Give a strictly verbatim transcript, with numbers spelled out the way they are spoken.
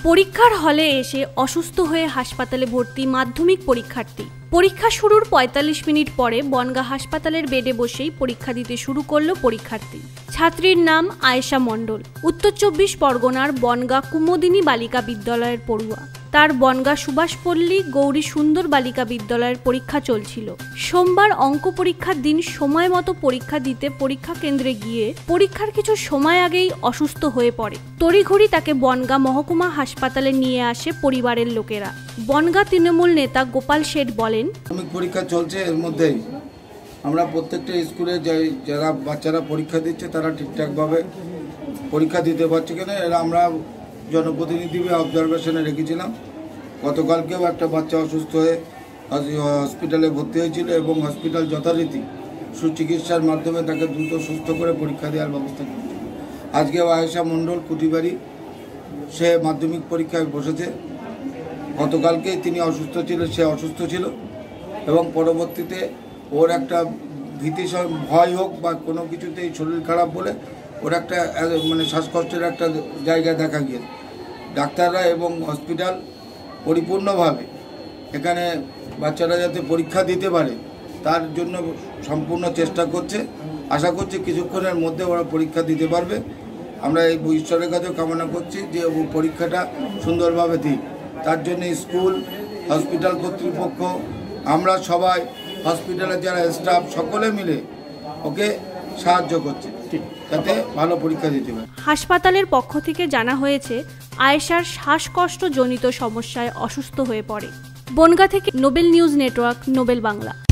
পরীক্ষার হলে এসে অসুস্থ হয়ে হাসপাতালে ভর্তি মাধ্যমিক পরীক্ষার্থী। পরীক্ষা শুরুর পঁয়তাল্লিশ মিনিট পরে বনগাঁ হাসপাতালের বেডে বসেই পরীক্ষা দিতে শুরু করলো পরীক্ষার্থী। ছাত্রীর নাম আয়েশা মণ্ডল, উত্তর চব্বিশ পরগনার বনগাঁ কুমুদিনী বালিকা বিদ্যালয়ের পড়ুয়া। তার বনগাঁ সুভাষপল্লী গৌরী সুন্দর বালিকা বিদ্যালয়ের পরীক্ষা চলছিল। সোমবার অঙ্ক পরীক্ষার দিন সময় মতো পরীক্ষা দিতে পরীক্ষা কেন্দ্রে গিয়ে পরীক্ষার কিছু সময় আগেই অসুস্থ হয়ে পড়ে। তড়িঘড়ি তাকে বনগাঁ মহকুমা হাসপাতালে নিয়ে আসে পরিবারের লোকেরা। বনগাঁ তৃণমূল নেতা গোপাল শেঠ বলেন, পরীক্ষা চলছে, এর মধ্যেই আমরা প্রত্যেকটা স্কুলে যারা বাচ্চারা পরীক্ষা দিচ্ছে তারা ঠিকঠাকভাবে পরীক্ষা দিতে পারছে কিনা এরা আমরা জনপ্রতিনিধি অবজারভেশনে রেখেছিলাম। গতকালকেও একটা বাচ্চা অসুস্থ হয়ে হসপিটালে ভর্তি হয়েছিল এবং হসপিটাল যথারীতি সুচিকিৎসার মাধ্যমে তাকে দ্রুত সুস্থ করে পরীক্ষা দেওয়ার ব্যবস্থা করেছিল। আজকেও আয়েশা মণ্ডল কুটিবাড়ি, সে মাধ্যমিক পরীক্ষায় বসেছে। গতকালকেই তিনি অসুস্থ ছিল, সে অসুস্থ ছিল এবং পরবর্তীতে ওর একটা ভীতি ভয় হোক বা কোনো কিছুতেই শরীর খারাপ বলে ওর একটা মানে শ্বাসকষ্টের একটা জায়গা দেখা গিয়েছে। ডাক্তাররা এবং হসপিটাল পরিপূর্ণভাবে এখানে বাচ্চারা যাতে পরীক্ষা দিতে পারে তার জন্য সম্পূর্ণ চেষ্টা করছে। আশা করছি কিছুক্ষণের মধ্যে ওরা পরীক্ষা দিতে পারবে। আমরা এই ঈশ্বরের কাছেও কামনা করছি যে ও পরীক্ষাটা সুন্দরভাবে দিক। তার জন্য স্কুল, হসপিটাল কর্তৃপক্ষ, আমরা সবাই, হসপিটালের যারা স্টাফ সকলে মিলে ওকে সাহায্য করছে যাতে ভালো পরীক্ষা দিতে পারে। হাসপাতালের পক্ষ থেকে জানা হয়েছে আয়েশার শ্বাসকষ্টজনিত সমস্যায় অসুস্থ হয়ে পড়ে। বনগাঁ থেকে Nobel news network, Nobel Bangla.